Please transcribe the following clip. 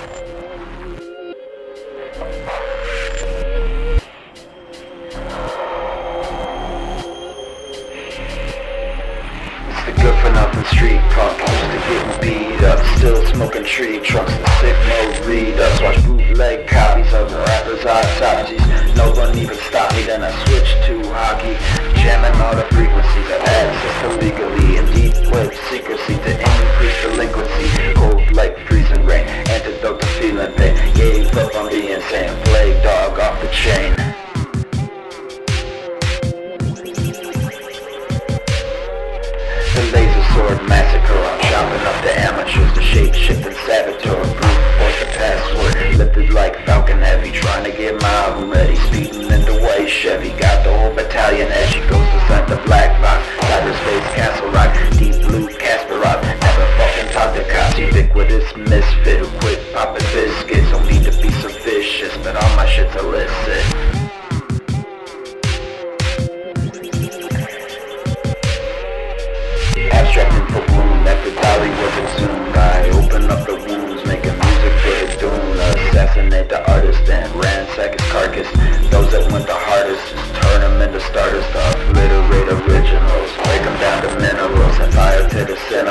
The good for nothing street punk used to getting beat up, still smoking tree trunks and sick mode read-ups. Watch bootleg copies of rappers' autopsies. No one even stopped me, then I switched to hockey, jamming all the frequencies of access illegally in deep web secrecy to increase delinquency. Cold like freezing rain, antidote to feeling pain. Gave up on being insane, plague dog off the chain. The laser sword massacre, I'm chopping up the amateurs, the shape-shifting saboteur, brute force the password, lifted like Falcon Heavy, trying to get my album ready, speeding in the white Chevy, got the whole battalion as she goes to send the black box, cyberspace, Castle Rock, deep blue, Kasparov, never fucking talk to cops, ubiquitous misfit, who quit popping biscuits, don't need to be so vicious, but all my shit's illicit. Abstract info bloom, after Dolly was exhumed. I open up the wounds, making music for the doomed. Assassinate the artist and ransack his carcass. Those that went the hardest, just turn them into starters. To obliterate originals, break them down to minerals, and fire to the set.